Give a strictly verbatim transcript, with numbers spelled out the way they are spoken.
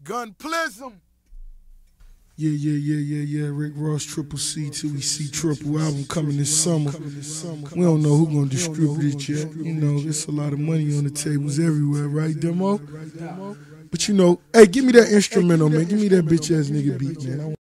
Gun Plism. Yeah, yeah, yeah, yeah, yeah. Rick Ross, Triple C, two E C Triple album coming this summer. We don't know who gonna distribute it yet. You know, there's a lot of money on the tables everywhere, right, Demo? But you know, hey, give me that instrumental, man. Give me that bitch ass nigga beat, man.